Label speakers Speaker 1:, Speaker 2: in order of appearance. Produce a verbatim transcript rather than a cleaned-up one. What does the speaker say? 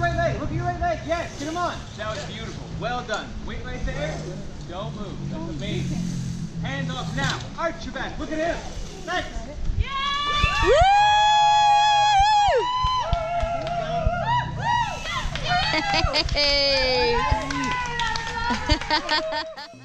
Speaker 1: right leg. Look at your right leg. Yes, get him on. That was beautiful. Well done. Wait right there. Don't move. That's amazing. Hands off now. Arch your back. Look at him. Nice. Yeah!
Speaker 2: Woo!